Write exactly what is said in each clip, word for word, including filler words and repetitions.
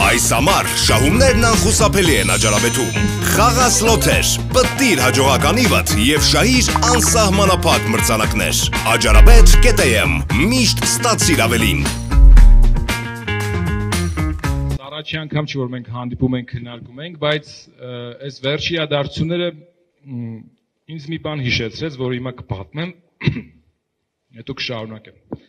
Այս ամառ շահումներն անխուսափելի են Աջարաբեդում։ Խաղասլոթեր, պտտիր հաջողականիվդ և շահիր անսահմանափակ մրցանակներ։ Աջարաբեդ կետ եմ, միշտ ստացիր ավելին։ Առաջի անգամ չի, որ մենք հանդիպում ենք, քննարկում ենք, բայց այս վերջի իրադարձությունները ինձ մի բան հիշեցրեց, որ հիմա կպատմեմ, հետո կշարունակեմ։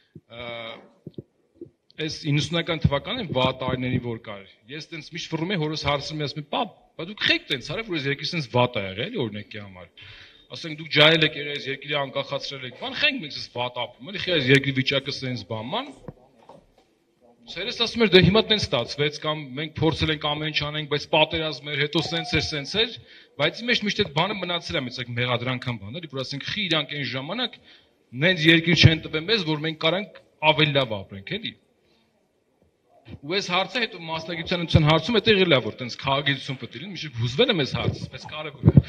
Այս իննսունական թվականին վաղ տարիներին որ կար, ես տենց միշտ վռում եմ, հորս հարցնում եմ, ասում եմ, պապ, բա դուք խեք տենց արել, որ այս երկիրը տենց վատ ա եղել, էլի օրինակի համար։ Ասենք դուք ջահել եք եղել, այս երկիրը անկախացրել եք, բան խենք մենք տենց վատ ապրում, էլի խի այս երկրի վիճակը տենց բանման։ Սերս ասում էր, դե հիմա տենց ստացվեց, կամ մենք փորձել ենք ամեն ինչ անենք, բայց պատերազմ էր, հետո սենց էր, սենց էր, բայց մեջ միշտ այդ բանը մնացել է, մեծ մեղադրանքան բան, էլի, որ ասենք խի իրանք այն ժամանակ նենց երկիր չեն տվել մեզ, որ մենք կարանք ավելի լավ ապրենք, էլի։ Ու այս հարցը հետո մասնագիտության ուսուցան հարցում է եղել է, որ տենց քաղաքագիտություն պետք է լինի, միշտ հուզվել եմ այս հարցից, բայց կարևոր է։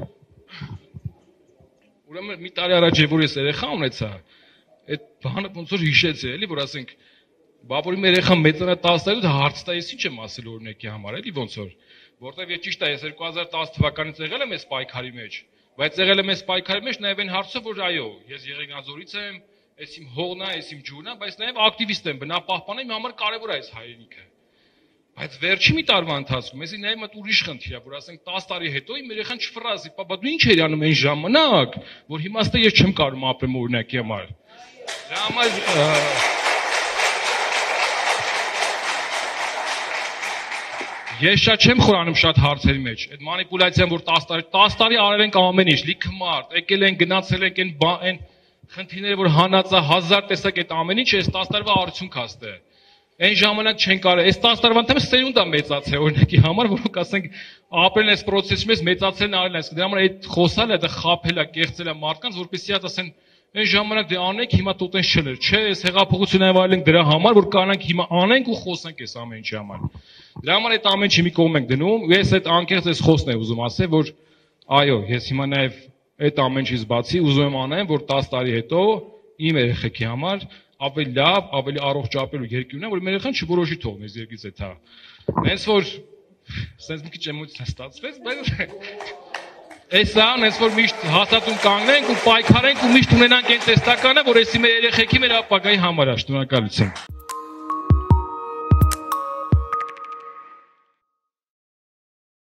Ուրեմն մի տարի առաջ որ ես երեխա ունեցա, այդ բանը ոնց որ հիշեցի, էլի, որ ասենք, բա որ իմ երեխան մեծանա տասը տարի, դա հարց տա ես ինչ եմ ասել օրինակի համար, էլի ոնց որ, որտեվ ես ճիշտ է, ես երկու հազար տասը թվականից եղել եմ այս պայքարի մեջ, բայց եղել եմ այս պայքարի մեջ նաև այն հարցը, որ այո, ես Եղեգնաձորից եմ, այս իմ հողն է, այս իմ ջուրն է, բայց նաև ակտիվիստ եմ, բնապահպան եմ, իմ համար կարևոր է այս հայրենիքը։ Բայց վերջի մի տարվա ընթացքում, ես նաև մտ ուրիշ խնդիր է, որ ասենք տասը տարի հետո իմ երեխան չֆրազի, բա դու ինչ էիր անում այն ժամանակ, որ հիմա ստե ես չեմ կարող ապրեմ օրինակի համար։ Դրա համար ես շատ չեմ խորանում շատ հարցերի մեջ, այդ մանիպուլյացիան, որ տասը տարի, տասը տարի արել ենք ամեն ինչ, լիքը մարդ, եկել են, գնացել ենք այն խնդիրները, որ հանածա հազար տեսակ այդ ամեն ինչ, այս տասը տարվա արդյունք հաստե։ Այն ժամանակ չեն կարող, այս տասը տարվա ընթացքում սերունդ է մեծացել օրինակի համար, որոնք ասենք ապրել այս process-ի մեջ մեծացել են արել են, դրա համար այդ խոսալը, դա խաբել է, կեղծել է մարդկանց, որպեսզի ասեն այն ժամանակ դե անենք, հիմա տոտեն չլեր, չէ, այս հեղափոխությունը այլ ենք դրա համար, որ կանանք հիմա անենք ու խոսենք այս ամեն ինչի համար։ Դրա համար այդ ամեն ինչի մի կողմ ենք դնում, ու ես այդ անկեղծ այս խոսքն եմ ուզում ասել, որ այո, ես հիմա նաև այդ ամեն ինչից բացի ուզում եմ անեմ, որ տասը տարի հետո իմ երեխեքի համար ավելի լավ, ավելի առողջ ապրելու երկիր ունենա, որ իմ երեխան չորոշի թողնի այս երկրից այդ հա։ Հենց որ սենց մի քիչ էմոցիա ստացվեց, բայց էսա, հենց որ միշտ հաստատուն կանգնենք ու պայքարենք ու միշտ ունենանք այն տեստականը, որ էսի մեր երեխեքի մեր ապագայի համար է, շնորհակալություն։